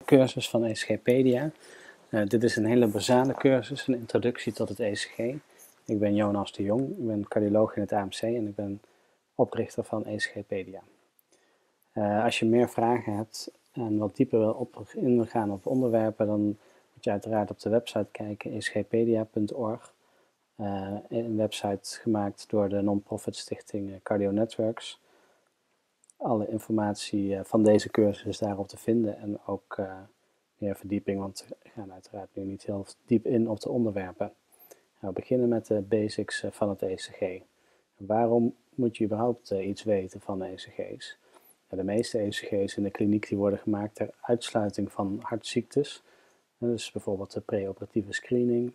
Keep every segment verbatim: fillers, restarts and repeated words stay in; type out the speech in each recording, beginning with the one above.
cursus van ECGpedia. Uh, dit is een hele basale cursus, een introductie tot het E C G. Ik ben Jonas de Jong, ik ben cardioloog in het A M C en ik ben oprichter van ECGpedia. Uh, als je meer vragen hebt en wat dieper wil op, in wil gaan op onderwerpen, dan moet je uiteraard op de website kijken, e c g pedia punt org. Uh, een website gemaakt door de non-profit stichting Cardio Networks. Alle informatie uh, van deze cursus is daarop te vinden en ook uh, meer verdieping, want we gaan uiteraard nu niet heel diep in op de onderwerpen. We beginnen met de basics uh, van het E C G. Waarom moet je überhaupt uh, iets weten van E C G's? Ja, de meeste E C G's in de kliniek die worden gemaakt ter uitsluiting van hartziektes. Dus bijvoorbeeld de preoperatieve screening.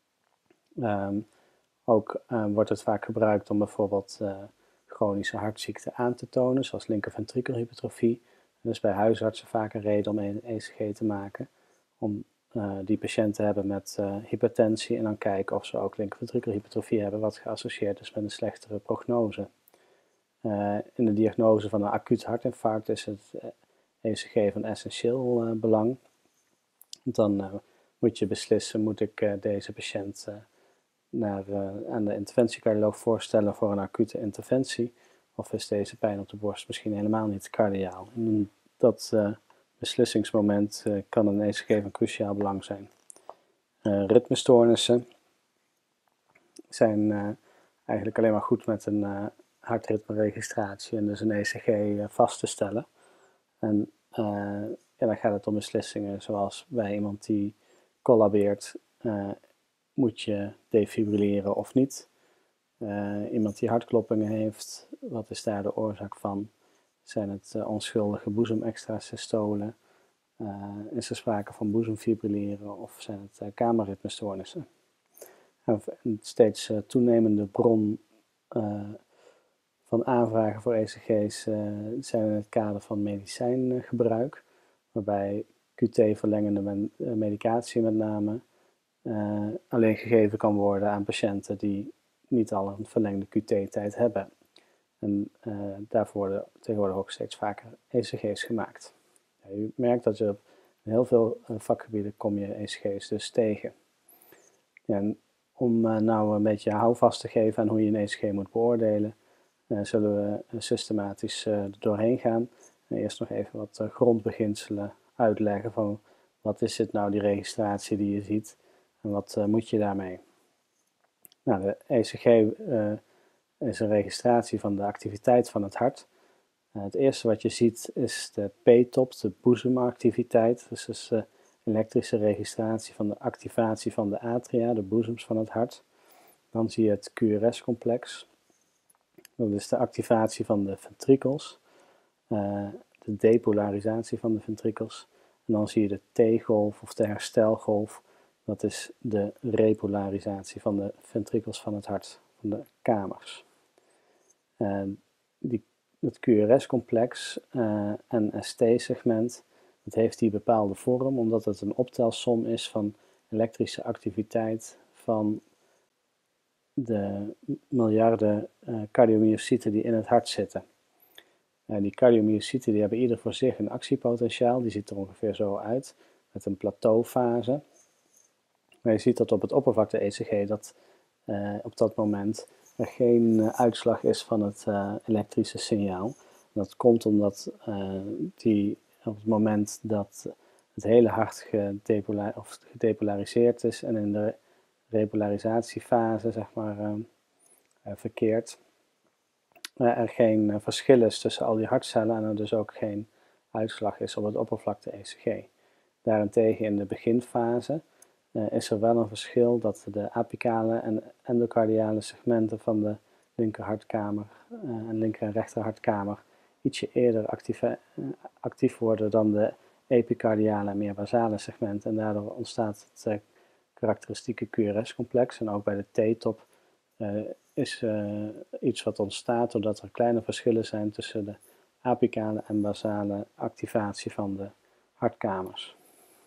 Um, ook uh, wordt het vaak gebruikt om bijvoorbeeld uh, chronische hartziekten aan te tonen, zoals linkerventrikelhypertrofie. Dus bij huisartsen vaak een reden om een E C G te maken, om uh, die patiënt te hebben met uh, hypertensie en dan kijken of ze ook linkerventrikelhypertrofie hebben, wat geassocieerd is met een slechtere prognose. Uh, in de diagnose van een acuut hartinfarct is het uh, E C G van essentieel uh, belang. Dan uh, moet je beslissen, moet ik uh, deze patiënt uh, naar, uh, aan de interventiecardioloog voorstellen voor een acute interventie, of is deze pijn op de borst misschien helemaal niet cardiaal. En in dat uh, beslissingsmoment uh, kan een E C G van cruciaal belang zijn. Uh, ritmestoornissen zijn uh, eigenlijk alleen maar goed met een uh, hartritmeregistratie en dus een E C G uh, vast te stellen. En uh, ja, dan gaat het om beslissingen zoals bij iemand die collabeert, uh, moet je defibrilleren of niet. Uh, iemand die hartkloppingen heeft, wat is daar de oorzaak van? Zijn het uh, onschuldige boezemextrasystolen? Uh, is er sprake van boezemfibrilleren of zijn het uh, kamerritmestoornissen? Een steeds uh, toenemende bron uh, van aanvragen voor E C G's uh, zijn in het kader van medicijngebruik, waarbij Q T-verlengende medicatie met name uh, alleen gegeven kan worden aan patiënten die niet al een verlengde Q T-tijd hebben. En uh, daarvoor worden tegenwoordig ook steeds vaker E C G's gemaakt. Ja, je merkt dat je op heel veel uh, vakgebieden kom je E C G's dus tegen. Ja, en om uh, nou een beetje houvast te geven aan hoe je een E C G moet beoordelen, uh, zullen we uh, systematisch uh, er doorheen gaan. En eerst nog even wat uh, grondbeginselen uitleggen van wat is dit nou, die registratie die je ziet en wat uh, moet je daarmee. Nou, de E C G uh, is een registratie van de activiteit van het hart. Uh, het eerste wat je ziet is de P-top, de boezemactiviteit. Dus dat is de elektrische registratie van de activatie van de atria, de boezems van het hart. Dan zie je het Q R S-complex. Dat is de activatie van de ventrikels, uh, de depolarisatie van de ventrikels. En dan zie je de T-golf of de herstelgolf. Dat is de repolarisatie van de ventrikels van het hart, van de kamers. Uh, die, het Q R S-complex uh, en S T-segment, dat heeft die bepaalde vorm, omdat het een optelsom is van elektrische activiteit van de miljarden uh, cardiomyocyten die in het hart zitten. Uh, die cardiomyocyten die hebben ieder voor zich een actiepotentiaal, die ziet er ongeveer zo uit, met een plateaufase. Maar je ziet dat op het oppervlakte-E C G dat uh, op dat moment er geen uh, uitslag is van het uh, elektrische signaal. Dat komt omdat uh, die op het moment dat het hele hart gedepola of gedepolariseerd is en in de repolarisatiefase zeg maar, uh, uh, verkeert, uh, er geen uh, verschil is tussen al die hartcellen en er dus ook geen uitslag is op het oppervlakte-E C G. Daarentegen in de beginfase uh, is er wel een verschil dat de apicale en endocardiale segmenten van de linkerhartkamer uh, en linker en rechterhartkamer ietsje eerder actief, uh, actief worden dan de epicardiale en meer basale segmenten. En daardoor ontstaat het uh, karakteristieke Q R S-complex. En ook bij de T-top uh, is uh, iets wat ontstaat doordat er kleine verschillen zijn tussen de apicale en basale activatie van de hartkamers.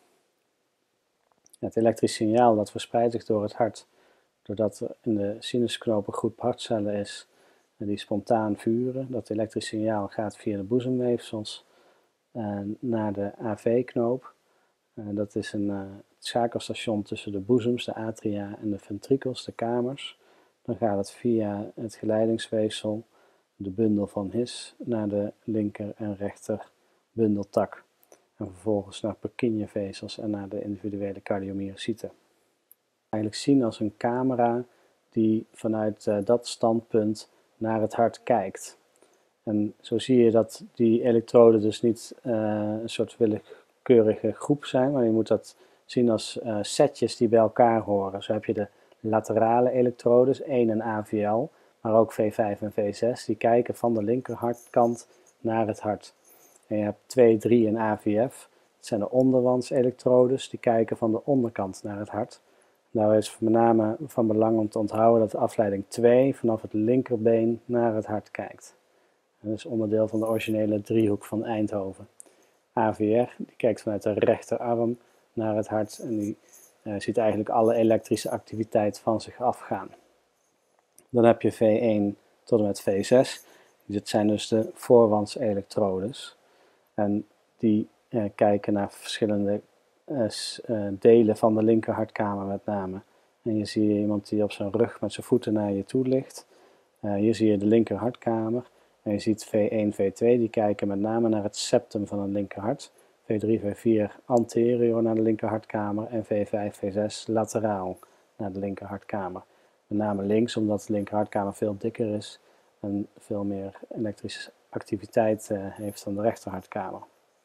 Het elektrisch signaal dat verspreidt zich door het hart, doordat er in de sinusknoop een groep hartcellen is die spontaan vuren. Dat elektrisch signaal gaat via de boezemweefsels uh, naar de A V-knoop. Uh, dat is een uh, schakelstation tussen de boezems, de atria en de ventrikels, de kamers. Dan gaat het via het geleidingsweefsel, de bundel van His, naar de linker en rechter bundeltak. En vervolgens naar Purkinje-vezels en naar de individuele cardiomyocyten. Eigenlijk zien als een camera die vanuit uh, dat standpunt naar het hart kijkt. En zo zie je dat die elektroden dus niet uh, een soort willekeurige groep zijn, maar je moet dat zien als uh, setjes die bij elkaar horen. Zo heb je de laterale elektrodes, één en A V L, maar ook V vijf en V zes, die kijken van de linkerhartkant naar het hart. En je hebt twee, drie en A V F, dat zijn de onderwandselektrodes, die kijken van de onderkant naar het hart. Nou is met name van belang om te onthouden dat de afleiding twee vanaf het linkerbeen naar het hart kijkt. Dat is onderdeel van de originele driehoek van Eindhoven. A V R die kijkt vanuit de rechterarm naar het hart en die uh, ziet eigenlijk alle elektrische activiteit van zich afgaan. Dan heb je V één tot en met V zes. Dit zijn dus de voorwandselektrodes. En die uh, kijken naar verschillende uh, uh, delen van de linkerhartkamer met name. En hier zie je iemand die op zijn rug met zijn voeten naar je toe ligt. Uh, hier zie je de linkerhartkamer. En je ziet V één, V twee, die kijken met name naar het septum van het linkerhart. V drie, V vier anterior naar de linkerhartkamer en V vijf, V zes lateraal naar de linkerhartkamer. Met name links, omdat de linkerhartkamer veel dikker is en veel meer elektrische activiteit uh, heeft dan de rechterhartkamer.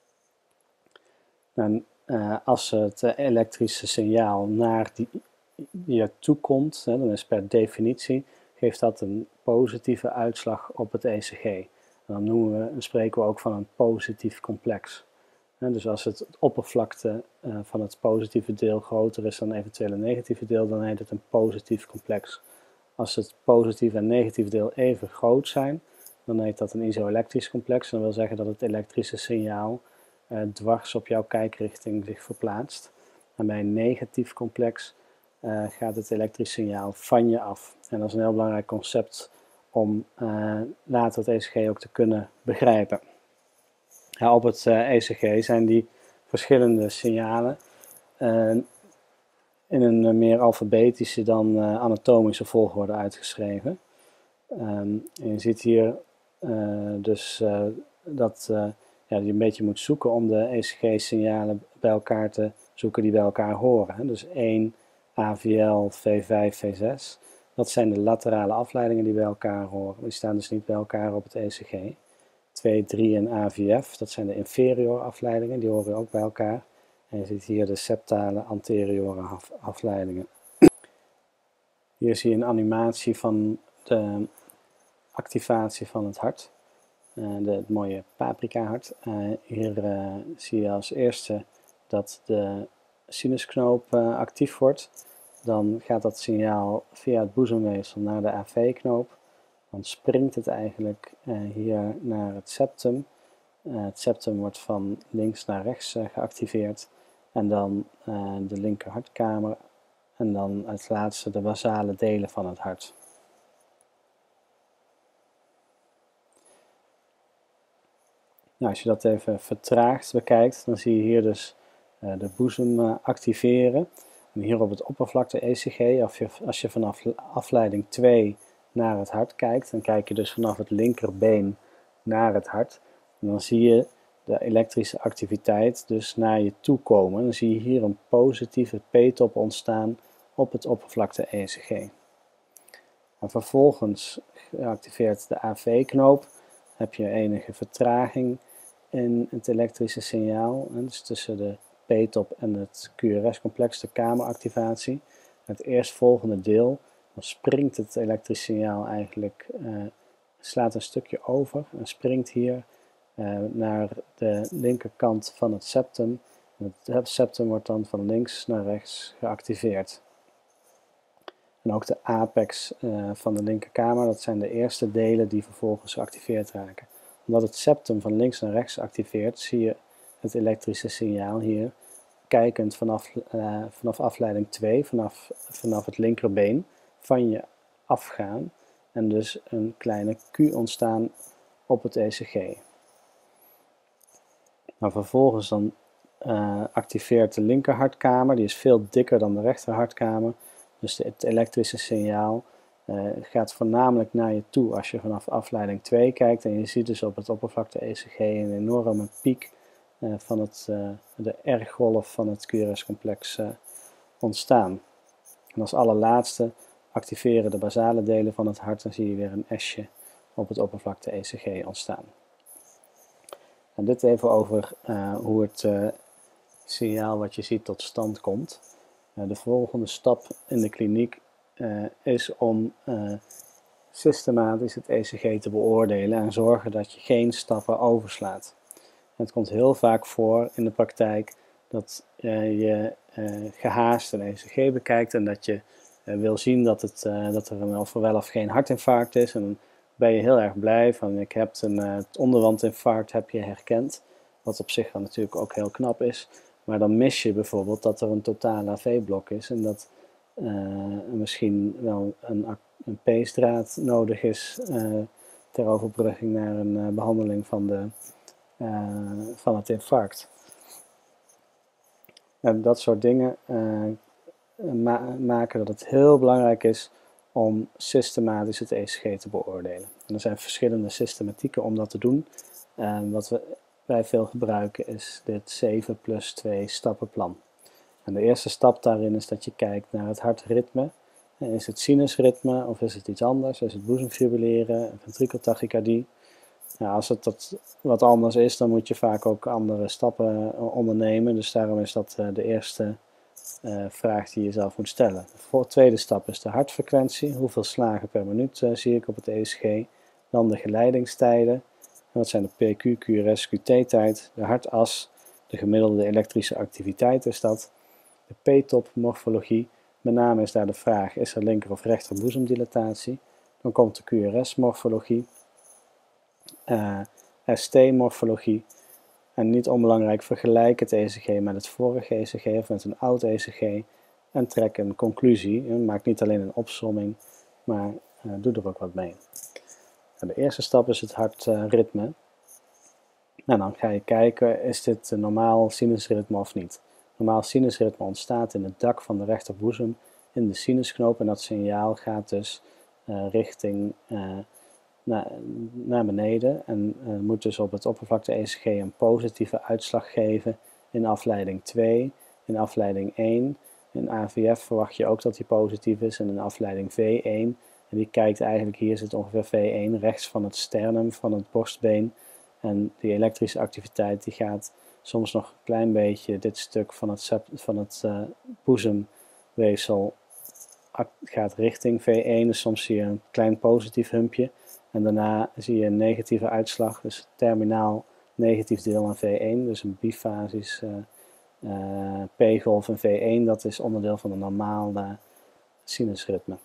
En uh, als het uh, elektrische signaal naar die, die toe komt, hè, dan is per definitie, geeft dat een positieve uitslag op het E C G. En dan noemen we, dan spreken we ook van een positief complex. En dus als het oppervlakte uh, van het positieve deel groter is dan eventueel een negatieve deel, dan heet het een positief complex. Als het positieve en negatieve deel even groot zijn, dan heet dat een isoelektrisch complex. Dat wil zeggen dat het elektrische signaal uh, dwars op jouw kijkrichting zich verplaatst. En bij een negatief complex uh, gaat het elektrisch signaal van je af. En dat is een heel belangrijk concept om uh, later het E C G ook te kunnen begrijpen. Ja, op het uh, E C G zijn die verschillende signalen uh, in een uh, meer alfabetische dan uh, anatomische volgorde uitgeschreven. Um, en je ziet hier uh, dus uh, dat uh, ja, je een beetje moet zoeken om de E C G-signalen bij elkaar te zoeken die bij elkaar horen. Hè. Dus één, A V L, V vijf, V zes. Dat zijn de laterale afleidingen die bij elkaar horen. Die staan dus niet bij elkaar op het E C G. twee, drie en A V F, dat zijn de inferiore afleidingen, die horen ook bij elkaar. En je ziet hier de septale anteriore af afleidingen. Hier zie je een animatie van de activatie van het hart. Uh, de, het mooie paprika-hart. Uh, hier uh, zie je als eerste dat de sinusknoop uh, actief wordt. Dan gaat dat signaal via het boezemweefsel naar de A V-knoop. Dan springt het eigenlijk uh, hier naar het septum. Uh, het septum wordt van links naar rechts uh, geactiveerd. En dan uh, de linkerhartkamer. En dan als laatste de basale delen van het hart. Nou, als je dat even vertraagd bekijkt, dan zie je hier dus uh, de boezem uh, activeren. En hier op het oppervlakte E C G, als je, als je vanaf afleiding twee naar het hart kijkt, dan kijk je dus vanaf het linkerbeen naar het hart. En dan zie je de elektrische activiteit dus naar je toe komen. Dan zie je hier een positieve P-top ontstaan op het oppervlakte E C G. En vervolgens geactiveerd de A V-knoop, heb je enige vertraging in het elektrische signaal. Dus tussen de P-top en het Q R S-complex, de kameractivatie. Het eerstvolgende deel, dan springt het elektrisch signaal eigenlijk, uh, slaat een stukje over en springt hier uh, naar de linkerkant van het septum. Het septum wordt dan van links naar rechts geactiveerd. En ook de apex uh, van de linkerkamer, dat zijn de eerste delen die vervolgens geactiveerd raken. Omdat het septum van links naar rechts activeert, zie je het elektrische signaal hier kijkend vanaf, uh, vanaf afleiding twee, vanaf, vanaf het linkerbeen, van je afgaan. En dus een kleine Q ontstaan op het E C G. Maar vervolgens dan uh, activeert de linker hartkamer, die is veel dikker dan de rechter hartkamer. Dus de, het elektrische signaal uh, gaat voornamelijk naar je toe als je vanaf afleiding twee kijkt. En je ziet dus op het oppervlakte-E C G een enorme piek uh, van het, uh, de R-golf van het Q R S-complex uh, ontstaan. En als allerlaatste activeren de basale delen van het hart en zie je weer een S'je op het oppervlakte-E C G ontstaan. En dit even over uh, hoe het uh, signaal wat je ziet tot stand komt. Uh, de volgende stap in de kliniek uh, is om uh, systematisch het E C G te beoordelen en zorgen dat je geen stappen overslaat. En het komt heel vaak voor in de praktijk dat uh, je uh, gehaast een E C G bekijkt en dat je uh, wil zien dat, het, uh, dat er een of wel of geen hartinfarct is. En dan ben je heel erg blij van ik heb een uh, het onderwandinfarct heb je herkend, wat op zich dan natuurlijk ook heel knap is. Maar dan mis je bijvoorbeeld dat er een totale A V-blok is en dat uh, misschien wel een, een peesdraad nodig is uh, ter overbrugging naar een uh, behandeling van, de, uh, van het infarct. En dat soort dingen uh, ma maken dat het heel belangrijk is om systematisch het E C G te beoordelen. En er zijn verschillende systematieken om dat te doen. Uh, wat we, wij veel gebruiken is dit zeven plus twee stappenplan. En de eerste stap daarin is dat je kijkt naar het hartritme. Is het sinusritme of is het iets anders? Is het boezemfibrilleren, ventrikeltachykardie? Nou, als het dat wat anders is, dan moet je vaak ook andere stappen ondernemen. Dus daarom is dat uh, de eerste uh, vraag die je zelf moet stellen. De tweede stap is de hartfrequentie. Hoeveel slagen per minuut uh, zie ik op het E C G? Dan de geleidingstijden. En dat zijn de P Q, Q R S, Q T-tijd, de hartas, de gemiddelde elektrische activiteit is dat. De P-top morfologie, met name is daar de vraag, is er linker of rechter boezemdilatatie? Dan komt de Q R S-morfologie, uh, S T-morfologie en niet onbelangrijk, vergelijk het E C G met het vorige E C G of met een oud E C G en trek een conclusie. Maak niet alleen een opsomming, maar uh, doe er ook wat mee. En de eerste stap is het hartritme. En dan ga je kijken, is dit een normaal sinusritme of niet? Normaal sinusritme ontstaat in het dak van de rechterboezem in de sinusknoop en dat signaal gaat dus uh, richting uh, na, naar beneden en uh, moet dus op het oppervlakte-E C G een positieve uitslag geven in afleiding twee, in afleiding één. In A V F verwacht je ook dat die positief is en in afleiding V één. En die kijkt eigenlijk, hier zit ongeveer V één rechts van het sternum, van het borstbeen. En die elektrische activiteit die gaat soms nog een klein beetje dit stuk van het, van het uh, boezemweefsel gaat richting V één. Dus soms zie je een klein positief humpje. En daarna zie je een negatieve uitslag, dus terminaal negatief deel aan V één. Dus een bifasisch uh, uh, P-golf en V één, dat is onderdeel van een normaal uh, sinusritme.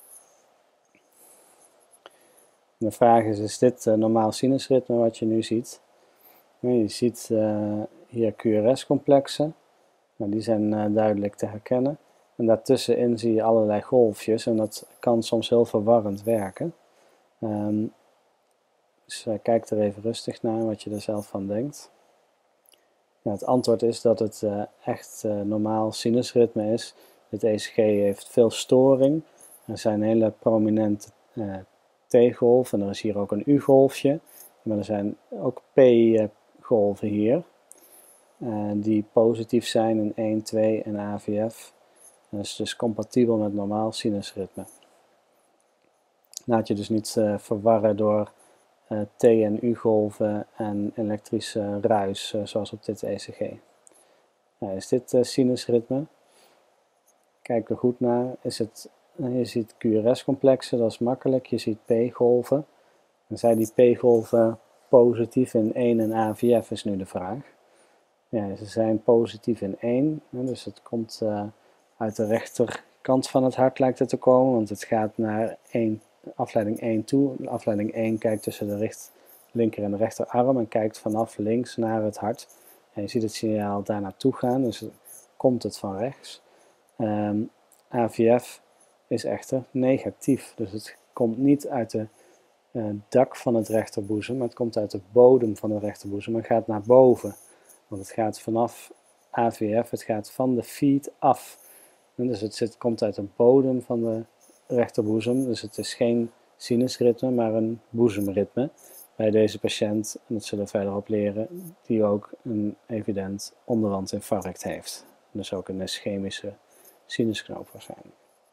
De vraag is, is dit uh, normaal sinusritme wat je nu ziet? Je ziet uh, hier Q R S-complexen, nou, die zijn uh, duidelijk te herkennen. En daartussenin zie je allerlei golfjes en dat kan soms heel verwarrend werken. Um, dus uh, kijk er even rustig naar wat je er zelf van denkt. Nou, het antwoord is dat het uh, echt uh, normaal sinusritme is. Het E C G heeft veel storing. Er zijn hele prominente uh, T-golf en er is hier ook een U-golfje. Maar er zijn ook P-golven hier, uh, die positief zijn in één, twee en A V F. Dat is dus compatibel met normaal sinusritme. Laat je dus niet uh, verwarren door uh, T- en U-golven en elektrische ruis, uh, zoals op dit E C G. Nou, is dit uh, sinusritme? Kijk er goed naar. Is het, uh, je ziet Q R S-complexen, dat is makkelijk. Je ziet P-golven. En zijn die P-golven positief in één en A V F is nu de vraag. Ja, ze zijn positief in één, hè, dus het komt uh, uit de rechterkant van het hart lijkt het te komen, want het gaat naar één, afleiding één toe. Afleiding één kijkt tussen de recht, linker en de rechterarm en kijkt vanaf links naar het hart. En je ziet het signaal daar naartoe gaan, dus komt het van rechts. Um, A V F is echter negatief, dus het komt niet uit de uh, dak van het rechterboezem, maar het komt uit de bodem van de rechterboezem en gaat naar boven. Want het gaat vanaf A V F, het gaat van de feed af. En dus het zit, komt uit de bodem van de rechterboezem, dus het is geen sinusritme, maar een boezemritme bij deze patiënt, en dat zullen we verderop leren, die ook een evident onderwandinfarct heeft. Dus ook een ischemische sinusknoop waarschijnlijk.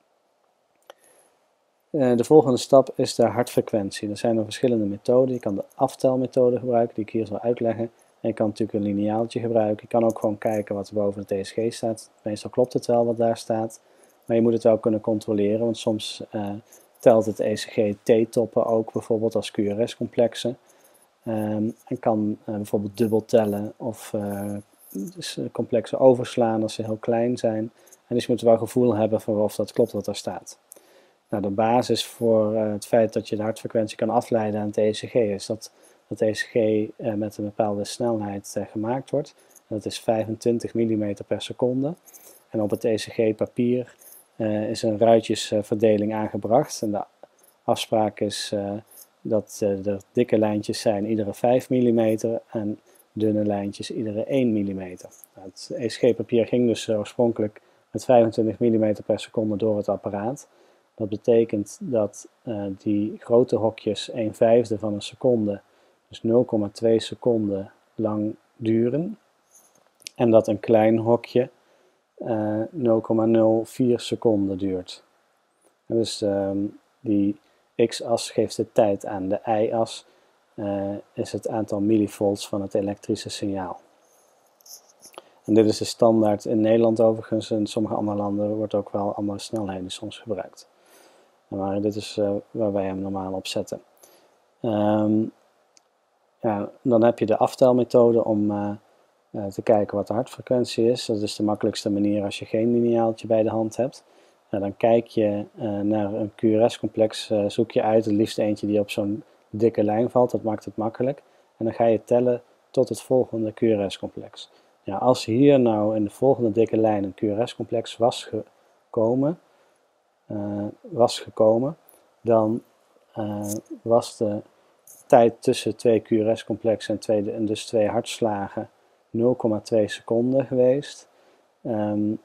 Uh, de volgende stap is de hartfrequentie. Er zijn er verschillende methoden. Je kan de aftelmethode gebruiken, die ik hier zal uitleggen. En je kan natuurlijk een lineaaltje gebruiken. Je kan ook gewoon kijken wat er boven het E C G staat. Meestal klopt het wel wat daar staat. Maar je moet het wel kunnen controleren, want soms uh, telt het E C G T-toppen ook, bijvoorbeeld als Q R S-complexen. Um, en kan uh, bijvoorbeeld dubbel tellen of uh, dus complexen overslaan als ze heel klein zijn. En dus je moet wel gevoel hebben voor of dat klopt wat er staat. Nou, de basis voor uh, het feit dat je de hartfrequentie kan afleiden aan het E C G is dat het E C G uh, met een bepaalde snelheid uh, gemaakt wordt. En dat is vijfentwintig millimeter per seconde. En op het E C G-papier uh, is een ruitjesverdeling aangebracht. En de afspraak is uh, dat uh, er dikke lijntjes zijn iedere vijf millimeter en dunne lijntjes iedere één millimeter. Nou, het E C G-papier ging dus uh, oorspronkelijk met vijfentwintig millimeter per seconde door het apparaat. Dat betekent dat uh, die grote hokjes een vijfde van een seconde, dus nul komma twee seconden lang duren. En dat een klein hokje uh, nul komma nul vier seconden duurt. En dus um, die x-as geeft de tijd aan. De y-as uh, is het aantal millivolts van het elektrische signaal. En dit is de standaard in Nederland overigens. In sommige andere landen wordt ook wel andere snelheden soms gebruikt. Maar dit is uh, waar wij hem normaal op zetten. Um, ja, dan heb je de aftelmethode om uh, uh, te kijken wat de hartfrequentie is. Dat is de makkelijkste manier als je geen lineaaltje bij de hand hebt. Uh, dan kijk je uh, naar een Q R S-complex, uh, zoek je uit, het liefst eentje die op zo'n dikke lijn valt, dat maakt het makkelijk. En dan ga je tellen tot het volgende Q R S-complex. Ja, als hier nou in de volgende dikke lijn een Q R S-complex was gekomen, Uh, was gekomen, dan uh, was de tijd tussen twee Q R S-complexen en, twee, en dus twee hartslagen nul komma twee seconden geweest. Um,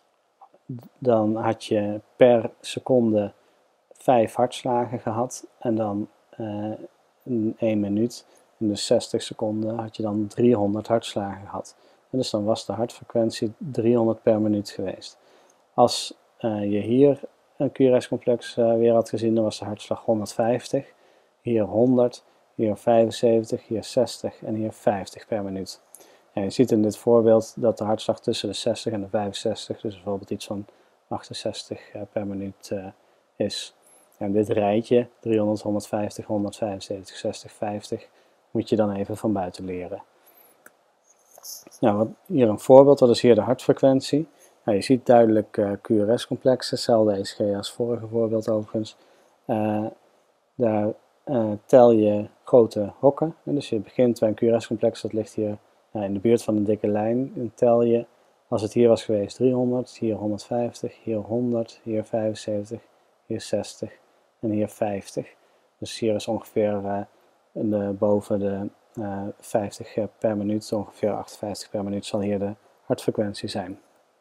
dan had je per seconde vijf hartslagen gehad en dan uh, in één minuut, in dus zestig seconden, had je dan driehonderd hartslagen gehad. En dus dan was de hartfrequentie driehonderd per minuut geweest. Als uh, je hier een Q R S-complex uh, weer had gezien, dan was de hartslag honderdvijftig, hier honderd, hier vijfenzeventig, hier zestig en hier vijftig per minuut. En je ziet in dit voorbeeld dat de hartslag tussen de zestig en de vijfenzestig, dus bijvoorbeeld iets van achtenzestig uh, per minuut uh, is. En dit rijtje, driehonderd, honderdvijftig, honderdvijfenzeventig, zestig, vijftig, moet je dan even van buiten leren. Nou, wat, hier een voorbeeld, wat is hier de hartfrequentie? Nou, je ziet duidelijk uh, Q R S-complexen, hetzelfde E C G als vorige voorbeeld overigens. Uh, daar uh, tel je grote hokken. En dus je begint bij een Q R S-complex, dat ligt hier uh, in de buurt van een dikke lijn. En tel je, als het hier was geweest, driehonderd, hier honderdvijftig, hier honderd, hier vijfenzeventig, hier zestig en hier vijftig. Dus hier is ongeveer uh, de, boven de uh, vijftig per minuut, ongeveer achtenvijftig per minuut zal hier de hartfrequentie zijn.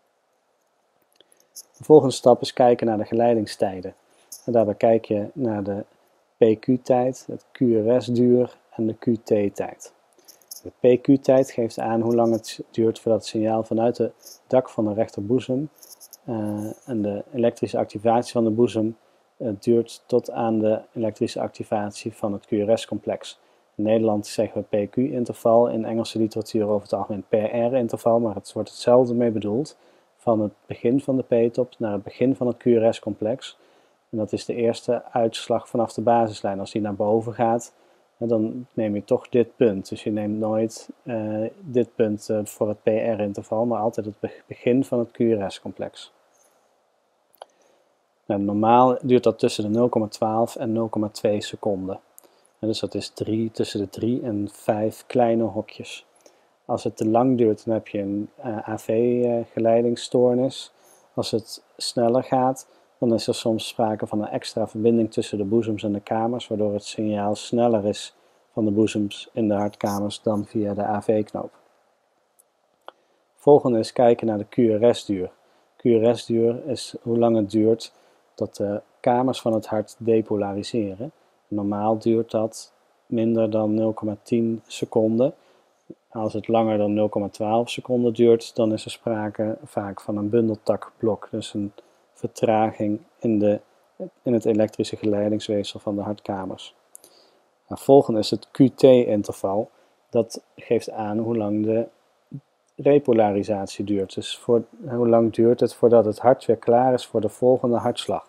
De volgende stap is kijken naar de geleidingstijden. En daarbij kijk je naar de P Q-tijd, het Q R S-duur en de Q T-tijd. De P Q-tijd geeft aan hoe lang het duurt voordat het signaal vanuit het dak van de rechterboezem uh, en de elektrische activatie van de boezem uh, duurt tot aan de elektrische activatie van het Q R S-complex. In Nederland zeggen we P Q-interval, in Engelse literatuur over het algemeen P R-interval, maar het wordt hetzelfde mee bedoeld. Van het begin van de P-top naar het begin van het Q R S-complex. En dat is de eerste uitslag vanaf de basislijn. Als die naar boven gaat, dan neem je toch dit punt. Dus je neemt nooit uh, dit punt uh, voor het P R-interval, maar altijd het begin van het Q R S-complex. Nou, normaal duurt dat tussen de nul komma twaalf en nul komma twee seconden. En dus dat is drie, tussen de drie en vijf kleine hokjes. Als het te lang duurt, dan heb je een uh, A V-geleidingsstoornis. Als het sneller gaat, dan is er soms sprake van een extra verbinding tussen de boezems en de kamers, waardoor het signaal sneller is van de boezems in de hartkamers dan via de A V-knoop. Volgende is kijken naar de Q R S-duur. Q R S-duur is hoe lang het duurt dat de kamers van het hart depolariseren. Normaal duurt dat minder dan nul komma tien seconden. Als het langer dan nul komma twaalf seconden duurt, dan is er sprake vaak van een bundeltakblok, dus een vertraging in, de, in het elektrische geleidingsweefsel van de hartkamers. Nou, volgende is het Q T-interval. Dat geeft aan hoe lang de repolarisatie duurt. Dus voor, hoe lang duurt het voordat het hart weer klaar is voor de volgende hartslag.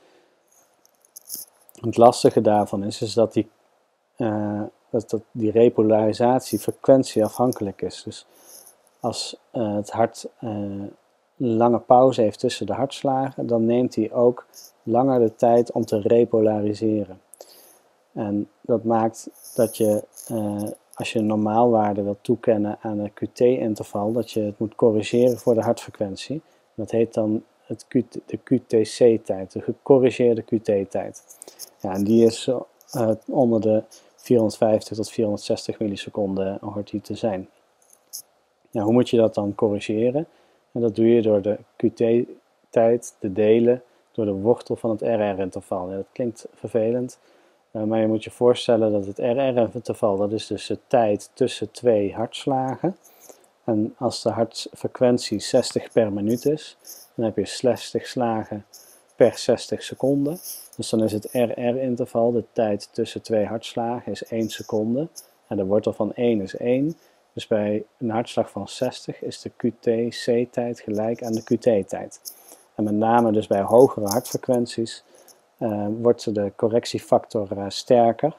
Het lastige daarvan is, is dat, die, uh, dat, dat die repolarisatie frequentieafhankelijk is. Dus als uh, het hart uh, een lange pauze heeft tussen de hartslagen, dan neemt hij ook langer de tijd om te repolariseren. En dat maakt dat je, uh, als je een normaalwaarde wilt toekennen aan een Q T-interval, dat je het moet corrigeren voor de hartfrequentie. Dat heet dan het Q T, de Q T C-tijd, de gecorrigeerde Q T-tijd. Ja, en die is uh, onder de vierhonderdvijftig tot vierhonderdzestig milliseconden hoort die te zijn. Ja, hoe moet je dat dan corrigeren? En dat doe je door de Q T-tijd te delen door de wortel van het R R-interval. Ja, dat klinkt vervelend, uh, maar je moet je voorstellen dat het R R-interval, dat is dus de tijd tussen twee hartslagen. En als de hartfrequentie zestig per minuut is, dan heb je zestig slagen per zestig seconden. Dus dan is het R R-interval, de tijd tussen twee hartslagen, is één seconde. En de wortel van één is één. Dus bij een hartslag van zestig is de Q T C-tijd gelijk aan de Q T-tijd. En met name dus bij hogere hartfrequenties uh, wordt de correctiefactor uh, sterker.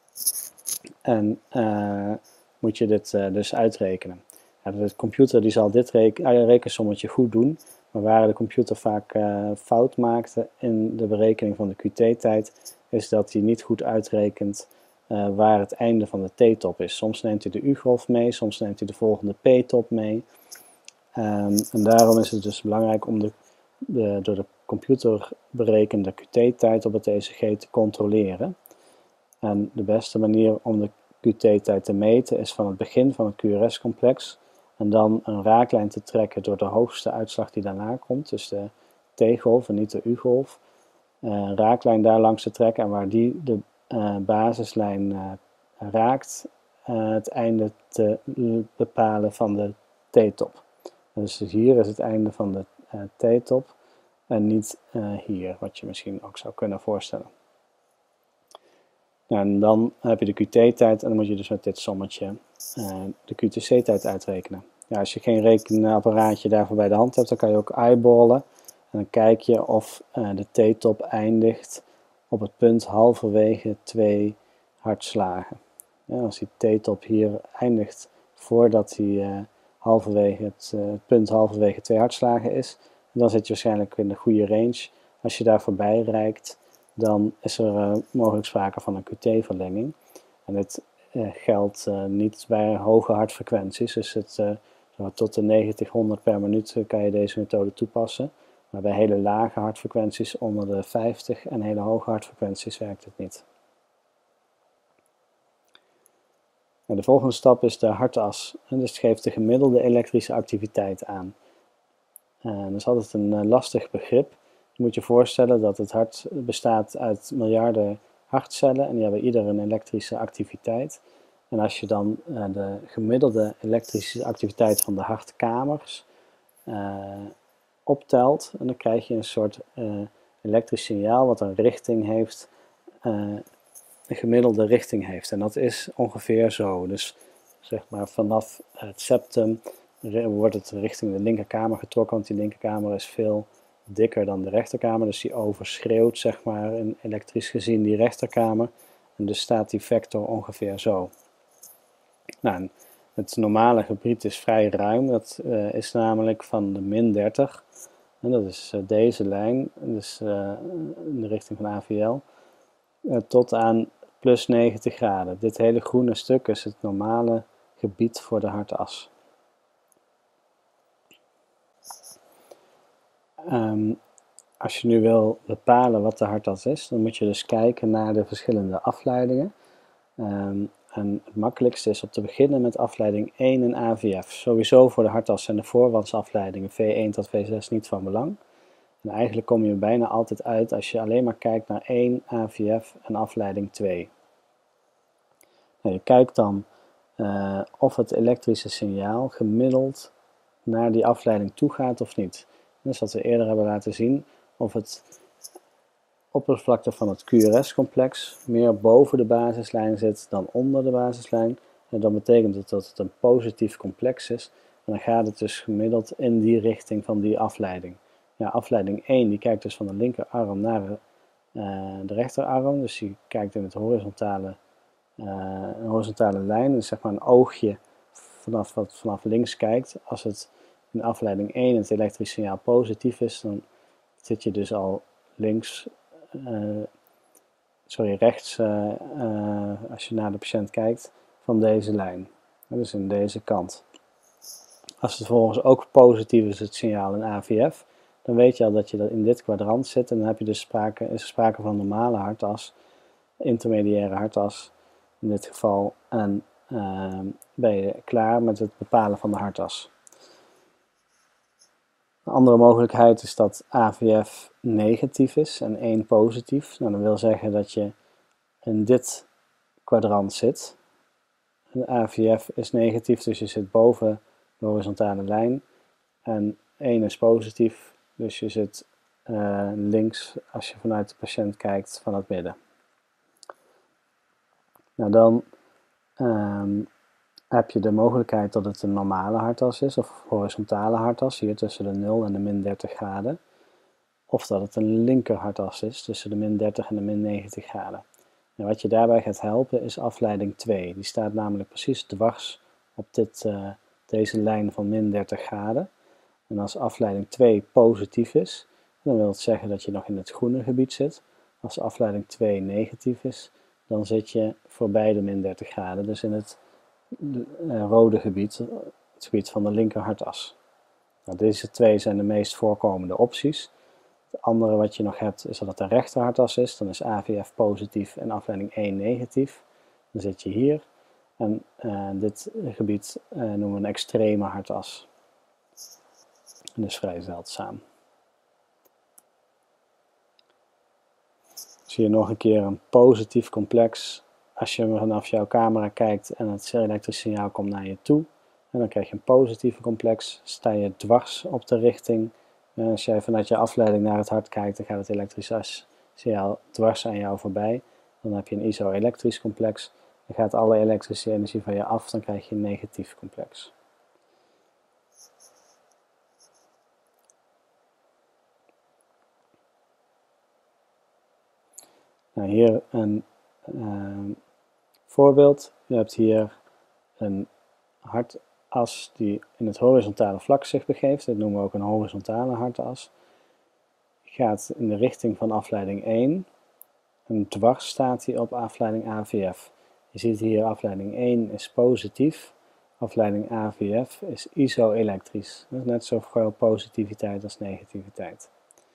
En uh, moet je dit uh, dus uitrekenen. Ja, de computer die zal dit reken, rekensommetje goed doen, maar waar de computer vaak uh, fout maakte in de berekening van de Q T-tijd, is dat hij niet goed uitrekent uh, waar het einde van de T-top is. Soms neemt hij de U-golf mee, soms neemt hij de volgende P-top mee. Um, en daarom is het dus belangrijk om de, de door de computer berekende Q T-tijd op het E C G te controleren. En de beste manier om de Q T-tijd te meten is van het begin van het Q R S-complex en dan een raaklijn te trekken door de hoogste uitslag die daarna komt, dus de T-golf en niet de U-golf. Uh, een raaklijn daar langs te trekken en waar die de uh, basislijn uh, raakt, uh, het einde te bepalen van de T-top. Dus hier is het einde van de uh, T-top en niet uh, hier, wat je misschien ook zou kunnen voorstellen. Nou, en dan heb je de Q T-tijd en dan moet je dus met dit sommetje uh, de Q T C-tijd uitrekenen. Ja, als je geen rekenapparaatje daarvoor bij de hand hebt, dan kan je ook eyeballen. En dan kijk je of uh, de T-top eindigt op het punt halverwege twee hartslagen. Ja, als die T-top hier eindigt voordat hij uh, halverwege het uh, punt halverwege twee hartslagen is, dan zit je waarschijnlijk in de goede range. Als je daar voorbij reikt, dan is er uh, mogelijk sprake van een Q T-verlenging. En dit uh, geldt uh, niet bij hoge hartfrequenties, dus het, uh, tot de negentig honderd per minuut uh, kan je deze methode toepassen. Maar bij hele lage hartfrequenties, onder de vijftig en hele hoge hartfrequenties, werkt het niet. En de volgende stap is de hartas. En dus het geeft de gemiddelde elektrische activiteit aan. Uh, dat is altijd een uh, lastig begrip. Je moet je voorstellen dat het hart bestaat uit miljarden hartcellen en die hebben ieder een elektrische activiteit. En als je dan uh, de gemiddelde elektrische activiteit van de hartkamers uh, optelt, en dan krijg je een soort uh, elektrisch signaal wat een richting heeft, uh, een gemiddelde richting heeft. En dat is ongeveer zo. Dus zeg maar vanaf het septum wordt het richting de linkerkamer getrokken, want die linkerkamer is veel dikker dan de rechterkamer, dus die overschreeuwt zeg maar in elektrisch gezien die rechterkamer en dus staat die vector ongeveer zo. Nou, het normale gebied is vrij ruim, dat uh, is namelijk van de min dertig en dat is uh, deze lijn, dus uh, in de richting van A V L, uh, tot aan plus negentig graden. Dit hele groene stuk is het normale gebied voor de hartas. Um, als je nu wil bepalen wat de hartas is, dan moet je dus kijken naar de verschillende afleidingen. Um, En het makkelijkste is om te beginnen met afleiding één en A V F. Sowieso voor de hartas zijn de voorwandse afleidingen V één tot V zes niet van belang. En eigenlijk kom je er bijna altijd uit als je alleen maar kijkt naar één A V F en afleiding twee. Nou, je kijkt dan uh, of het elektrische signaal gemiddeld naar die afleiding toe gaat of niet. Dus wat we eerder hebben laten zien, of het oppervlakte van het Q R S-complex meer boven de basislijn zit dan onder de basislijn. En dat betekent dat het een positief complex is. En dan gaat het dus gemiddeld in die richting van die afleiding. Ja, afleiding één die kijkt dus van de linkerarm naar de, uh, de rechterarm. Dus die kijkt in het horizontale, uh, een horizontale lijn. Dus zeg maar een oogje vanaf, wat vanaf links kijkt. Als het in afleiding één het elektrisch signaal positief is, dan zit je dus al links, uh, sorry, rechts, uh, uh, als je naar de patiënt kijkt, van deze lijn. Dus in deze kant. Als het vervolgens ook positief is, het signaal in A V F, dan weet je al dat je in dit kwadrant zit en dan heb je dus sprake, is er sprake van normale hartas, intermediaire hartas in dit geval, en uh, ben je klaar met het bepalen van de hartas. Een andere mogelijkheid is dat A V F negatief is en één positief. Nou, dat wil zeggen dat je in dit kwadrant zit. En A V F is negatief, dus je zit boven de horizontale lijn. En één is positief, dus je zit uh, links als je vanuit de patiënt kijkt van het midden. Nou, dan um, heb je de mogelijkheid dat het een normale hartas is, of horizontale hartas, hier tussen de nul en de min dertig graden. Of dat het een linker hartas is, tussen de min dertig en de min negentig graden. En wat je daarbij gaat helpen is afleiding twee. Die staat namelijk precies dwars op dit, uh, deze lijn van min dertig graden. En als afleiding twee positief is, dan wil het zeggen dat je nog in het groene gebied zit. Als afleiding twee negatief is, dan zit je voorbij de min dertig graden, dus in het uh, rode gebied, het gebied van de linker hartas. Nou, deze twee zijn de meest voorkomende opties. Het andere wat je nog hebt is dat het een rechter hartas is, dan is A V F positief en afleiding één negatief. Dan zit je hier en uh, dit gebied uh, noemen we een extreme hartas. En dat is vrij zeldzaam. Zie je nog een keer een positief complex. Als je vanaf jouw camera kijkt en het elektrisch signaal komt naar je toe, en dan krijg je een positieve complex, sta je dwars op de richting. En als jij vanuit je afleiding naar het hart kijkt, dan gaat het elektrisch signaal dwars aan jou voorbij. Dan heb je een iso-elektrisch complex. Dan gaat alle elektrische energie van je af, dan krijg je een negatief complex. Nou, hier een uh, voorbeeld. Je hebt hier een hartas die in het horizontale vlak zich begeeft. Dat noemen we ook een horizontale hartas. Gaat in de richting van afleiding één. En dwars staat hij op afleiding A V F. Je ziet hier afleiding één is positief. Afleiding A V F is iso-elektrisch. Dat is net zoveel positiviteit als negativiteit.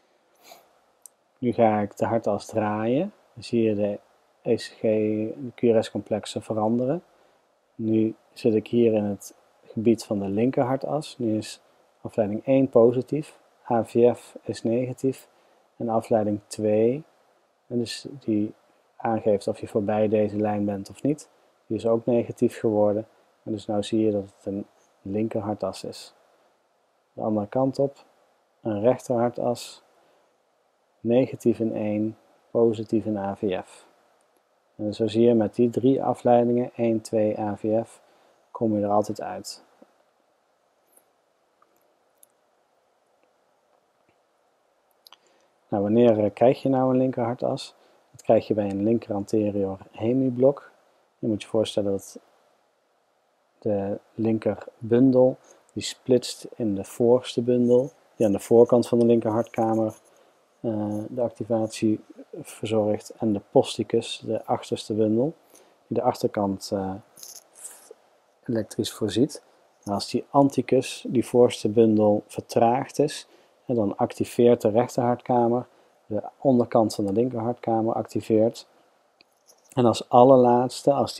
Nu ga ik de hartas draaien. Dan zie je de E C G, de Q R S-complexen veranderen. Nu zit ik hier in het gebied van de linker hartas. Nu is afleiding één positief, A V F is negatief en afleiding twee, en dus die aangeeft of je voorbij deze lijn bent of niet, die is ook negatief geworden. En dus nu zie je dat het een linker hartas is. De andere kant op, een rechter hartas, negatief in één, positief in A V F. En zo zie je met die drie afleidingen, één, twee, A V F, kom je er altijd uit. Nou, wanneer krijg je nou een linker hartas? Dat krijg je bij een linker anterior hemiblok. Je moet je voorstellen dat de linker bundel, die splitst in de voorste bundel, die aan de voorkant van de linker hartkamer uh, de activatie verzorgt, en de posticus, de achterste bundel, die de achterkant uh, elektrisch voorziet. En als die anticus, die voorste bundel, vertraagd is, en dan activeert de rechterhartkamer, de onderkant van de linkerhartkamer activeert. En als allerlaatste, als die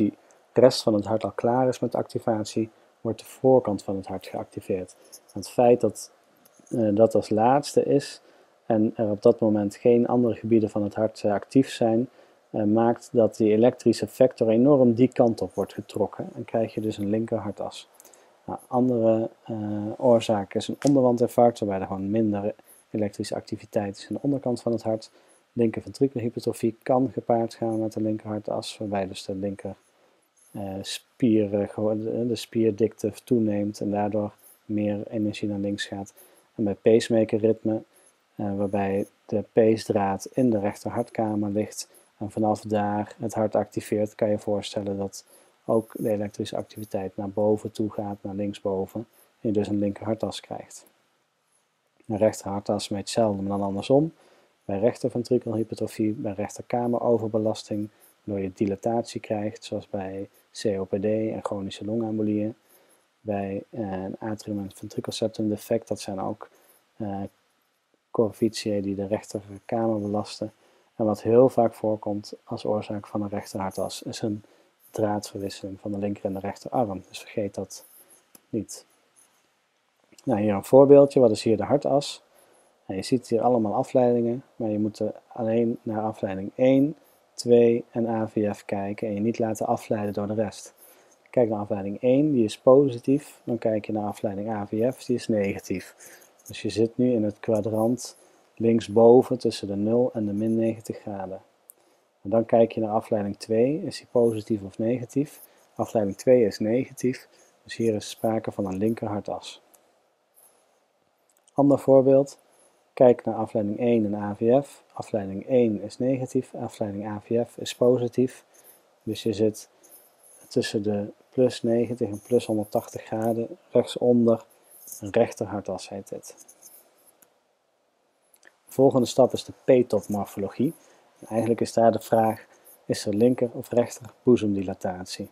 de rest van het hart al klaar is met activatie, wordt de voorkant van het hart geactiveerd. Het feit dat uh, dat als laatste is en er op dat moment geen andere gebieden van het hart uh, actief zijn, uh, maakt dat die elektrische vector enorm die kant op wordt getrokken en krijg je dus een linker hartas. Nou, andere uh, oorzaak is een onderwandinfarct, waarbij er gewoon minder elektrische activiteit is aan de onderkant van het hart. Linker ventrikelhypertrofie kan gepaard gaan met de linker hartas, waarbij dus de linker uh, spier, uh, de spierdikte toeneemt en daardoor meer energie naar links gaat. En bij pacemakerritme, uh, waarbij de pacedraad in de rechter hartkamer ligt en vanaf daar het hart activeert, kan je voorstellen dat ook de elektrische activiteit naar boven toe gaat, naar linksboven, en je dus een linker hartas krijgt. Een rechter hartas met hetzelfde, maar dan andersom. Bij rechterventrikelhypertrofie, bij rechterkameroverbelasting, waardoor je dilatatie krijgt, zoals bij C O P D en chronische longembolieën. Bij uh, een atrium- en ventrikelseptum defect, dat zijn ook uh, corpusculae die de rechterkamer belasten. En wat heel vaak voorkomt als oorzaak van een rechterhartas is een draadverwisseling van de linker en de rechterarm. Dus vergeet dat niet. Nou, hier een voorbeeldje. Wat is hier de hartas? Nou, je ziet hier allemaal afleidingen, maar je moet er alleen naar afleiding één, twee en A V F kijken en je niet laten afleiden door de rest. Kijk naar afleiding één, die is positief. Dan kijk je naar afleiding A V F, die is negatief. Dus je zit nu in het kwadrant linksboven tussen de nul en de min negentig graden. En dan kijk je naar afleiding twee, is die positief of negatief? Afleiding twee is negatief, dus hier is sprake van een linker hartas. Ander voorbeeld, kijk naar afleiding één en A V F. Afleiding één is negatief, afleiding A V F is positief. Dus je zit tussen de plus negentig en plus honderdtachtig graden, rechtsonder een rechter hartas heet dit. De volgende stap is de P-top morfologie. En eigenlijk is daar de vraag, is er linker of rechter boezemdilatatie?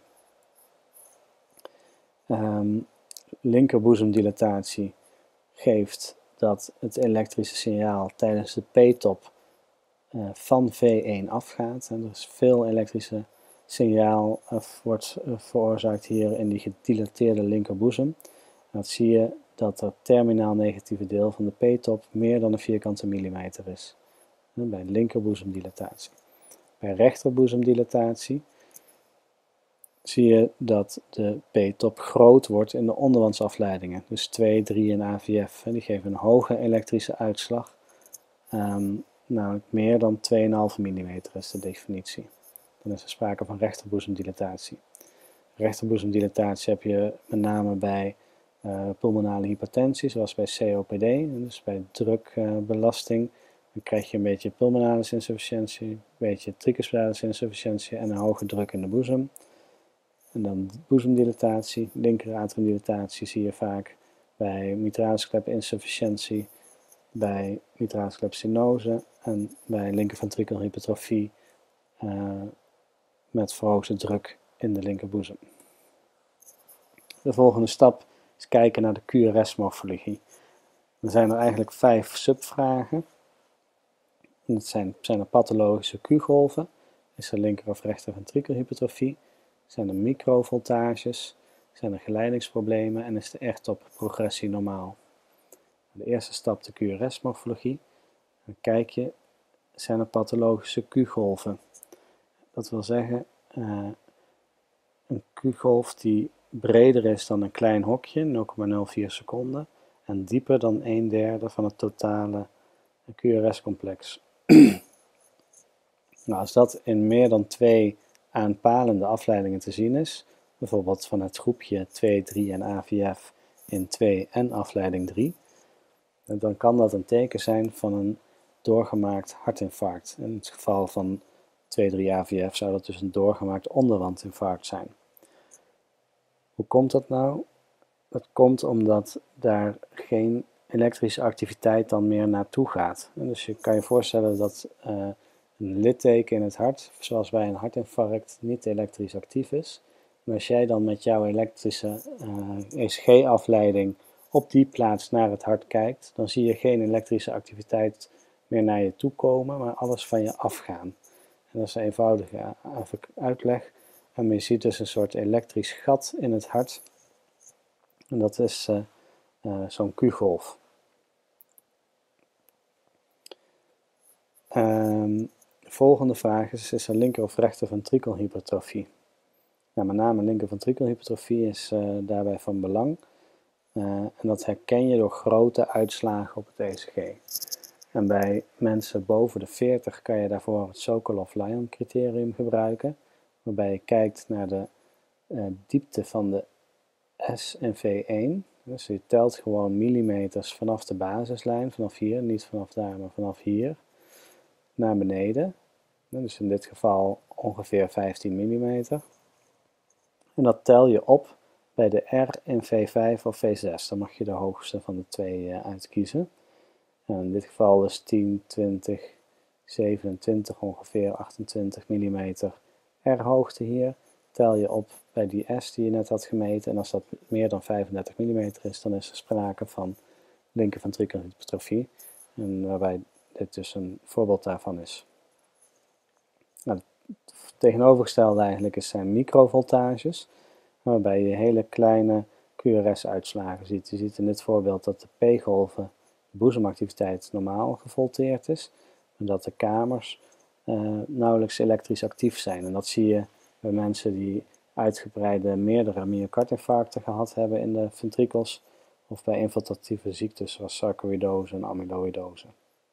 Um, linker boezemdilatatie geeft dat het elektrische signaal tijdens de P-top uh, van V één afgaat. En er is veel elektrische signaal uh, wordt uh, veroorzaakt hier in die gedilateerde linkerboezem. Dat zie je dat het terminaal negatieve deel van de P-top meer dan een vierkante millimeter is. Uh, bij linkerboezemdilatatie. Bij rechterboezemdilatatie zie je dat de P-top groot wordt in de onderwandsafleidingen. Dus twee, drie en A V F. Die geven een hoge elektrische uitslag. Um, namelijk meer dan twee komma vijf millimeter is de definitie. Dan is er sprake van rechterboezemdilatatie. Rechterboezemdilatatie heb je met name bij uh, pulmonale hypertensie, zoals bij C O P D. Dus bij drukbelasting. Uh, dan krijg je een beetje pulmonalis insufficiëntie, een beetje tricuspidale insufficiëntie en een hoge druk in de boezem. En dan boezemdilatatie, linker atriumdilatatie zie je vaak bij mitralis insufficiëntie, bij mitralis stenose en bij linkerventrikelhypertrofie uh, met verhoogde druk in de linkerboezem. De volgende stap is kijken naar de Q R S-morfologie. Er zijn er eigenlijk vijf subvragen. Dat zijn, zijn er pathologische Q-golven, is er linker of rechter ventrikelhypertrofie, zijn er microvoltages, zijn er geleidingsproblemen en is de R-top progressie normaal. De eerste stap de Q R S-morfologie. Dan kijk je, zijn er pathologische Q-golven. Dat wil zeggen, uh, een Q-golf die breder is dan een klein hokje, nul komma nul vier seconden, en dieper dan een derde van het totale Q R S-complex. Nou, als dat in meer dan twee aanpalende afleidingen te zien is, bijvoorbeeld van het groepje twee, drie en A V F in twee en afleiding drie, dan kan dat een teken zijn van een doorgemaakt hartinfarct. In het geval van twee, drie A V F zou dat dus een doorgemaakt onderwandinfarct zijn. Hoe komt dat nou? Dat komt omdat daar geen elektrische activiteit dan meer naartoe gaat. En dus je kan je voorstellen dat uh, een litteken in het hart, zoals bij een hartinfarct, niet elektrisch actief is. En als jij dan met jouw elektrische uh, E C G-afleiding op die plaats naar het hart kijkt, dan zie je geen elektrische activiteit meer naar je toe komen, maar alles van je afgaan. En dat is een eenvoudige uitleg. En je ziet dus een soort elektrisch gat in het hart. En dat is uh, uh, zo'n Q-golf. Um, de volgende vraag is, is er linker of rechter ventrikelhypertrofie? Nou, met name linker ventrikelhypertrofie is uh, daarbij van belang. Uh, en dat herken je door grote uitslagen op het E C G. En bij mensen boven de veertig kan je daarvoor het Sokolov-Lyon criterium gebruiken, waarbij je kijkt naar de uh, diepte van de S en V één. Dus je telt gewoon millimeters vanaf de basislijn, vanaf hier, niet vanaf daar, maar vanaf hier, naar beneden. Dus in dit geval ongeveer vijftien millimeter. En dat tel je op bij de R en V vijf of V zes. Dan mag je de hoogste van de twee uh, uitkiezen. En in dit geval is tien, twintig, zevenentwintig, ongeveer achtentwintig millimeter R-hoogte hier. Tel je op bij die S die je net had gemeten. En als dat meer dan vijfendertig millimeter is, dan is er sprake van linker ventrikelhypertrofie. En waarbij dit dus een voorbeeld daarvan is. Nou, het tegenovergestelde eigenlijk is zijn microvoltages, waarbij je hele kleine Q R S-uitslagen ziet. Je ziet in dit voorbeeld dat de P-golven, de boezemactiviteit, normaal gevolteerd is, en dat de kamers uh, nauwelijks elektrisch actief zijn. En dat zie je bij mensen die uitgebreide meerdere myocardinfarcten gehad hebben in de ventrikels, of bij infiltratieve ziektes zoals sarcoïdose en amyloïdose.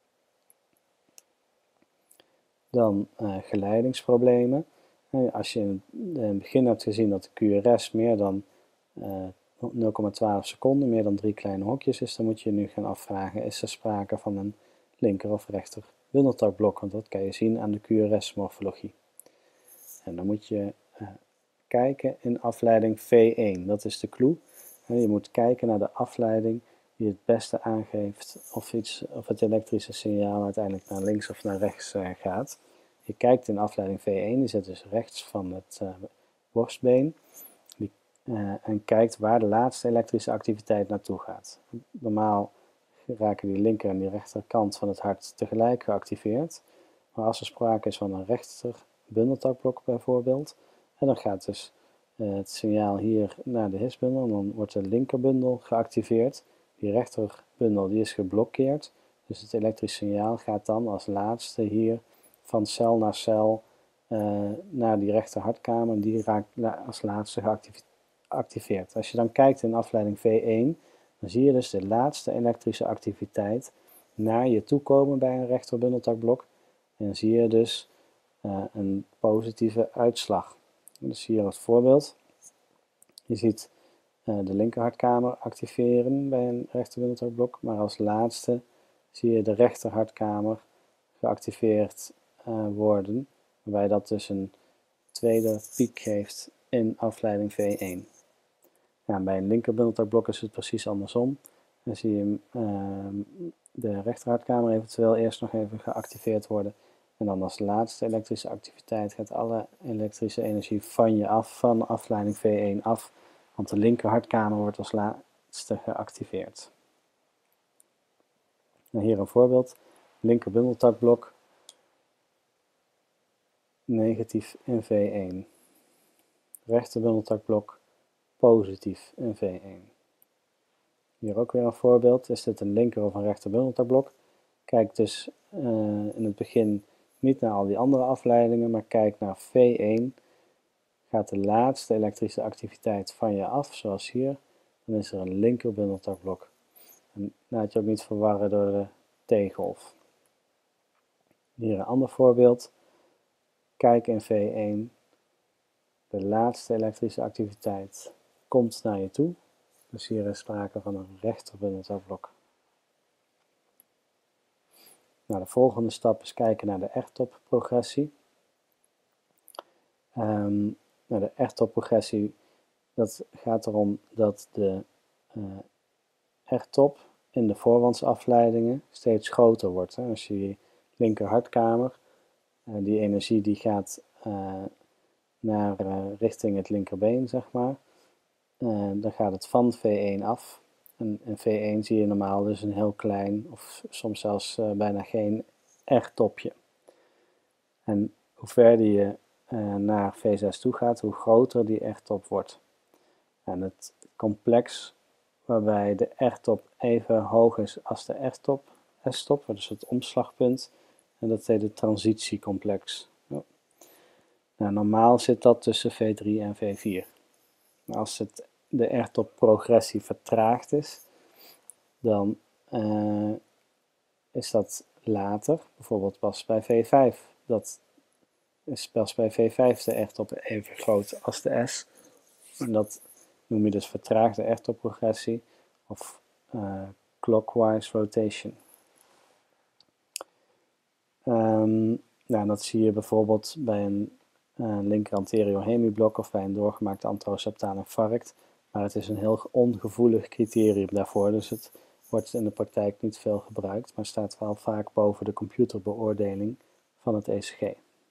Dan uh, geleidingsproblemen. Uh, als je in het begin hebt gezien dat de Q R S meer dan uh, nul komma twaalf seconden, meer dan drie kleine hokjes is, dan moet je je nu gaan afvragen, is er sprake van een linker of rechter bundeltakblok? Want dat kan je zien aan de Q R S-morfologie. En dan moet je uh, kijken in afleiding V één, dat is de clue. Uh, je moet kijken naar de afleiding die het beste aangeeft of, iets, of het elektrische signaal uiteindelijk naar links of naar rechts uh, gaat. Je kijkt in afleiding V één, die zit dus rechts van het uh, borstbeen, die, uh, en kijkt waar de laatste elektrische activiteit naartoe gaat. Normaal raken die linker en die rechterkant van het hart tegelijk geactiveerd, maar als er sprake is van een rechter bundeltakblok bijvoorbeeld, en dan gaat dus uh, het signaal hier naar de hisbundel en dan wordt de linkerbundel geactiveerd. Die rechterbundel die is geblokkeerd, dus het elektrische signaal gaat dan als laatste hier van cel naar cel uh, naar die rechter hartkamer en die raakt als laatste geactiveerd. Als je dan kijkt in afleiding V één, dan zie je dus de laatste elektrische activiteit naar je toe komen bij een rechterbundeltakblok en dan zie je dus uh, een positieve uitslag. Dus hier het voorbeeld. Je ziet uh, de linkerhartkamer activeren bij een rechterbundeltakblok, maar als laatste zie je de rechterhartkamer geactiveerd uh, worden, waarbij dat dus een tweede piek geeft in afleiding V één. Ja, bij een linkerbundeltakblok is het precies andersom. Dan zie je uh, de rechterhartkamer eventueel eerst nog even geactiveerd worden. En dan als laatste elektrische activiteit gaat alle elektrische energie van je af, van afleiding V één af. Want de linkerhartkamer wordt als laatste geactiveerd. En hier een voorbeeld. Linkerbundeltakblok. Negatief in V één. Rechterbundeltakblok. Positief in V één. Hier ook weer een voorbeeld. Is dit een linker of een rechterbundeltakblok? Kijk dus uh, in het begin niet naar al die andere afleidingen, maar kijk naar V één. Gaat de laatste elektrische activiteit van je af, zoals hier, dan is er een linkerbundeltakblok. En laat je ook niet verwarren door de T-golf. Hier een ander voorbeeld. Kijk in V één. De laatste elektrische activiteit komt naar je toe. Dus hier is sprake van een rechterbundeltakblok. Nou, de volgende stap is kijken naar de R-top-progressie. Um, nou, de R-top-progressie, dat gaat erom dat de uh, R-top in de voorwandsafleidingen steeds groter wordt. Hè. Als je die linkerhartkamer, uh, die energie die gaat uh, naar uh, richting het linkerbeen, zeg maar. Uh, dan gaat het van V één af. En in V één zie je normaal dus een heel klein, of soms zelfs uh, bijna geen R-topje. En hoe verder je uh, naar V zes toe gaat, hoe groter die R-top wordt. En het complex waarbij de R-top even hoog is als de R-top, S-top, dus het omslagpunt, en dat heet het transitiecomplex. Ja. Nou, normaal zit dat tussen V drie en V vier. Als het, de R-top progressie vertraagd is, dan uh, is dat later, bijvoorbeeld pas bij V vijf. Dat is pas bij V vijf de R-top even groot als de S. En dat noem je dus vertraagde R-top progressie of uh, clockwise rotation. Um, nou, dat zie je bijvoorbeeld bij een uh, linker anterior hemiblok of bij een doorgemaakt anteroceptaal infarct. Maar het is een heel ongevoelig criterium daarvoor, dus het wordt in de praktijk niet veel gebruikt, maar staat wel vaak boven de computerbeoordeling van het E C G.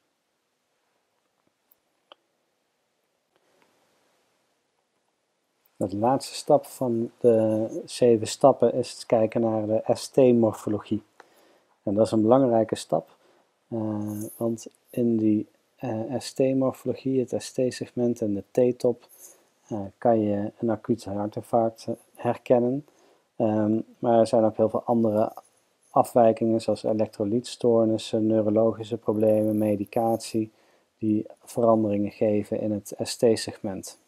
De laatste stap van de zeven stappen is het kijken naar de S T-morfologie. En dat is een belangrijke stap, uh, want in die uh, S T-morfologie, het S T-segment en de T-top, uh, kan je een acute hartinfarct herkennen. Um, maar er zijn ook heel veel andere afwijkingen, zoals elektrolytstoornissen, neurologische problemen, medicatie, die veranderingen geven in het S T-segment.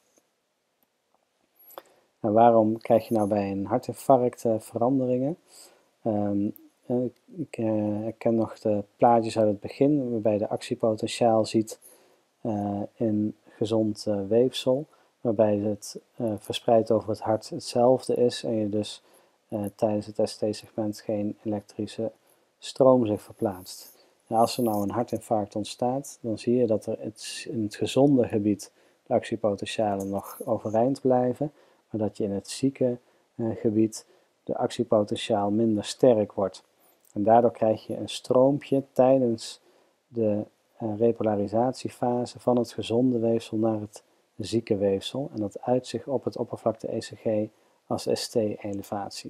En waarom krijg je nou bij een hartinfarct uh, veranderingen? Um, ik uh, herken nog de plaatjes uit het begin, waarbij je de actiepotentiaal ziet uh, in gezond uh, weefsel, waarbij het uh, verspreid over het hart hetzelfde is en je dus uh, tijdens het S T-segment geen elektrische stroom zich verplaatst. En als er nou een hartinfarct ontstaat, dan zie je dat er het, in het gezonde gebied de actiepotentialen nog overeind blijven, maar dat je in het zieke uh, gebied de actiepotentiaal minder sterk wordt. En daardoor krijg je een stroompje tijdens de uh, repolarisatiefase van het gezonde weefsel naar het zieke weefsel. En dat uit zich op het oppervlakte-E C G als S T-elevatie.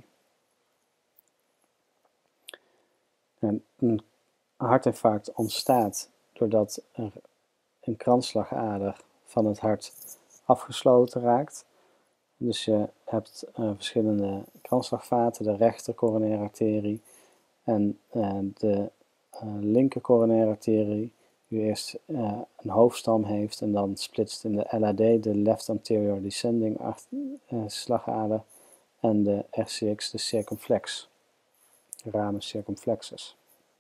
En een hartinfarct ontstaat doordat er een kransslagader van het hart afgesloten raakt. Dus je hebt uh, verschillende kransslagvaten, de rechter coronaire arterie en uh, de uh, linker coronaire arterie, die eerst uh, een hoofdstam heeft en dan splitst in de L A D, de left anterior descending uh, slagader, en de R C X, de circumflex, de ramus circumflexus.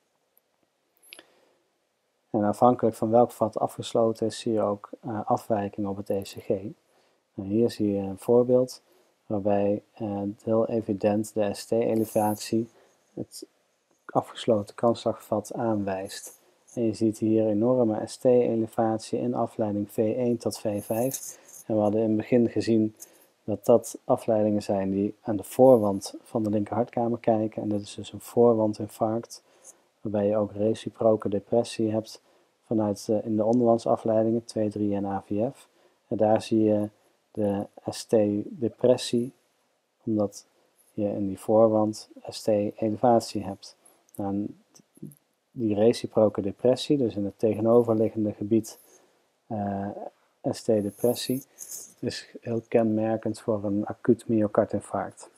En afhankelijk van welk vat afgesloten is, zie je ook uh, afwijkingen op het E C G. En hier zie je een voorbeeld waarbij uh, heel evident de S T-elevatie het afgesloten kransslagvat aanwijst. En je ziet hier enorme S T-elevatie in afleiding V één tot V vijf. En we hadden in het begin gezien dat dat afleidingen zijn die aan de voorwand van de linkerhartkamer kijken. En dit is dus een voorwandinfarct, waarbij je ook reciproke depressie hebt vanuit de, in de onderwandsafleidingen twee, drie en A V F. En daar zie je de S T-depressie, omdat je in die voorwand S T-elevatie hebt. En die reciproke depressie, dus in het tegenoverliggende gebied uh, S T-depressie, is heel kenmerkend voor een acuut myocardinfarct.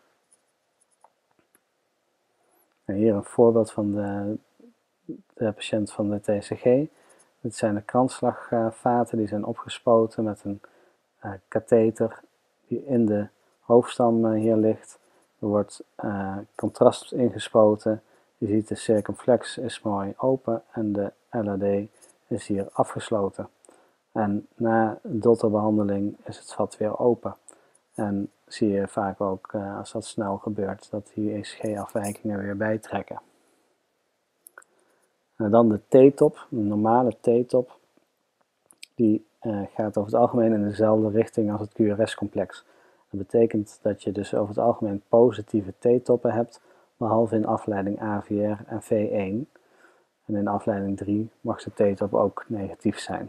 En hier een voorbeeld van de, de patiënt van de T C G. Dit zijn de kransslagvaten die zijn opgespoten met een uh, katheter die in de hoofdstam uh, hier ligt. Er wordt uh, contrast ingespoten. Je ziet de circumflex is mooi open en de L A D is hier afgesloten. En na Dotter-behandeling is het vat weer open. En zie je vaak ook, uh, als dat snel gebeurt, dat die E C G-afwijkingen weer bijtrekken. En dan de T-top, de normale T-top, die uh, gaat over het algemeen in dezelfde richting als het Q R S-complex. Dat betekent dat je dus over het algemeen positieve T-toppen hebt, behalve in afleiding A V R en V één. En in afleiding drie mag de T-top ook negatief zijn.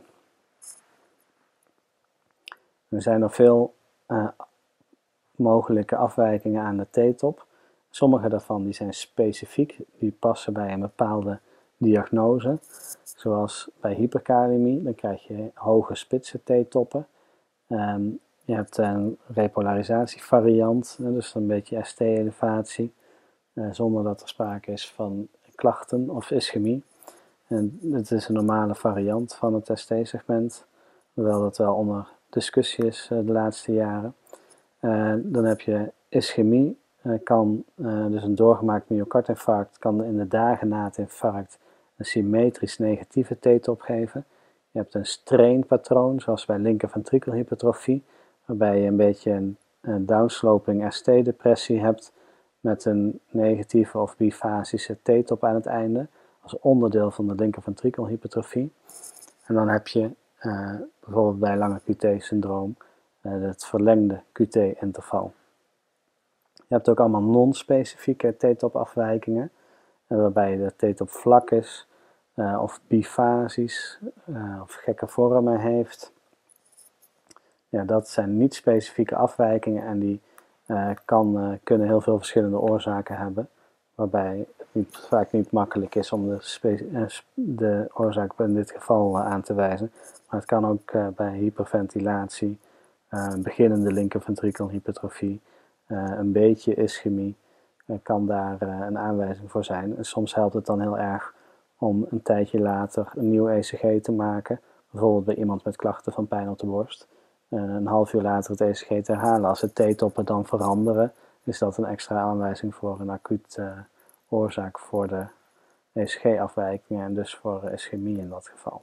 Er zijn nog veel uh, mogelijke afwijkingen aan de T-top. Sommige daarvan die zijn specifiek, die passen bij een bepaalde diagnose. Zoals bij hyperkaliemie, dan krijg je hoge spitse T-toppen. Um, je hebt een repolarisatievariant, dus een beetje S T-elevatie, uh, zonder dat er sprake is van klachten of ischemie. En het is een normale variant van het S T-segment, hoewel dat wel onder discussie is uh, de laatste jaren. Uh, dan heb je ischemie, uh, kan, uh, dus een doorgemaakt myocardinfarct, kan in de dagen na het infarct een symmetrisch negatieve T-top geven. Je hebt een strainpatroon, zoals bij linkerventrikelhypertrofie, waarbij je een beetje een, een downsloping S T-depressie hebt met een negatieve of bifasische T-top aan het einde, als onderdeel van de linkerventrikelhypertrofie. En dan heb je uh, bijvoorbeeld bij lange Q T-syndroom uh, het verlengde Q T-interval. Je hebt ook allemaal non-specifieke T-top-afwijkingen, uh, waarbij de T-top vlak is, uh, of bifasisch, uh, of gekke vormen heeft. Ja, dat zijn niet-specifieke afwijkingen en die uh, kan, uh, kunnen heel veel verschillende oorzaken hebben, waarbij het niet, vaak niet makkelijk is om de, de oorzaak in dit geval uh, aan te wijzen. Maar het kan ook uh, bij hyperventilatie, uh, beginnende linkerventrikelhypertrofie, uh, een beetje ischemie, uh, kan daar uh, een aanwijzing voor zijn. En soms helpt het dan heel erg om een tijdje later een nieuw E C G te maken, bijvoorbeeld bij iemand met klachten van pijn op de borst. Uh, een half uur later het E C G te herhalen. Als de T-toppen dan veranderen, is dat een extra aanwijzing voor een acuut uh, oorzaak voor de E C G-afwijkingen en dus voor ischemie in dat geval.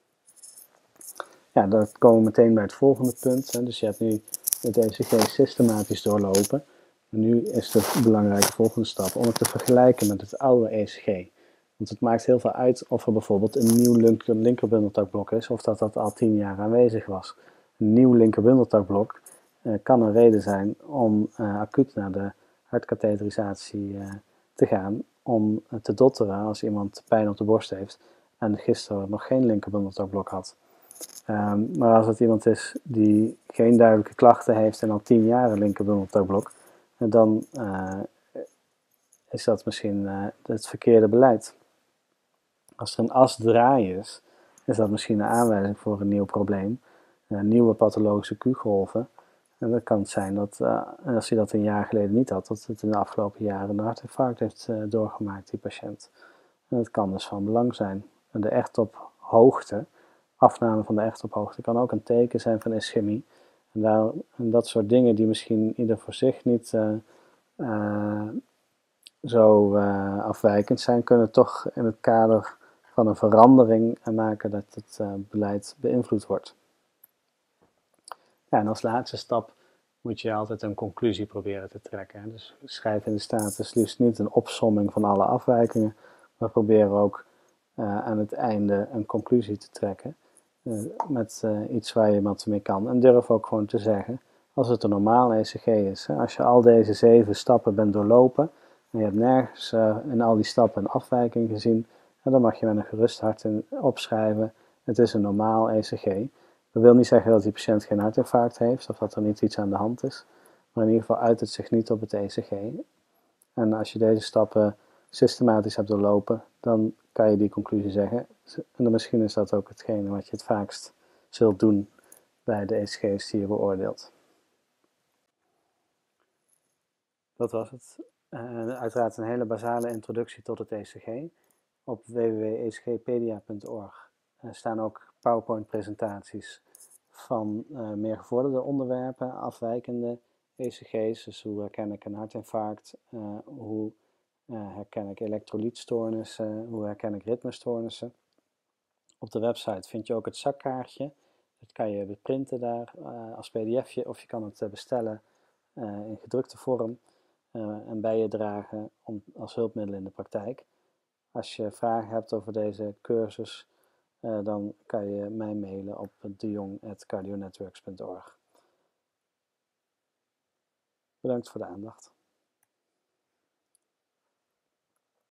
Ja, dan komen we meteen bij het volgende punt. Hè. Dus je hebt nu het E C G systematisch doorlopen. En nu is de belangrijke volgende stap om het te vergelijken met het oude E C G. Want het maakt heel veel uit of er bijvoorbeeld een nieuw linker, linkerbundeltakblok is, of dat dat al tien jaar aanwezig was. Een nieuw linkerbundeltakblok uh, kan een reden zijn om uh, acuut naar de hartkatheterisatie uh, te gaan, om uh, te dotteren als iemand pijn op de borst heeft en gisteren nog geen linkerbundeltakblok had. Um, maar als het iemand is die geen duidelijke klachten heeft en al tien jaar een linkerbundeltakblok, dan uh, is dat misschien uh, het verkeerde beleid. Als er een asdraai is, is dat misschien een aanwijzing voor een nieuw probleem. Uh, nieuwe pathologische Q-golven. En dan kan het zijn dat, uh, als hij dat een jaar geleden niet had, dat het in de afgelopen jaren een hartinfarct heeft uh, doorgemaakt, die patiënt. En dat kan dus van belang zijn. En de echtophoogte, afname van de echtophoogte, kan ook een teken zijn van ischemie. En, daar, en dat soort dingen die misschien ieder voor zich niet uh, uh, zo uh, afwijkend zijn, kunnen toch in het kader van een verandering maken dat het uh, beleid beïnvloed wordt. Ja, en als laatste stap moet je altijd een conclusie proberen te trekken. Hè. Dus schrijf in de status liefst niet een opsomming van alle afwijkingen, maar probeer ook uh, aan het einde een conclusie te trekken uh, met uh, iets waar je wat mee kan. En durf ook gewoon te zeggen, als het een normaal E C G is, hè, als je al deze zeven stappen bent doorlopen en je hebt nergens uh, in al die stappen een afwijking gezien, dan mag je met een gerust hart in opschrijven, het is een normaal E C G. Dat wil niet zeggen dat die patiënt geen hartinfarct heeft of dat er niet iets aan de hand is, maar in ieder geval uit het zich niet op het E C G. En als je deze stappen systematisch hebt doorlopen, dan kan je die conclusie zeggen. En dan misschien is dat ook hetgene wat je het vaakst zult doen bij de E C G's die je beoordeelt. Dat was het. Uh, uiteraard een hele basale introductie tot het E C G. Op w w w punt e c g pedia punt org uh, staan ook PowerPoint-presentaties van uh, meer gevorderde onderwerpen, afwijkende E C G's. Dus hoe herken ik een hartinfarct, uh, hoe uh, herken ik elektrolytstoornissen, hoe herken ik ritmestoornissen. Op de website vind je ook het zakkaartje. Dat kan je beprinten daar uh, als pdfje of je kan het uh, bestellen uh, in gedrukte vorm uh, en bij je dragen om, als hulpmiddel in de praktijk. Als je vragen hebt over deze cursus, uh, dan kan je mij mailen op dejong at cardionetworks punt org. Bedankt voor de aandacht.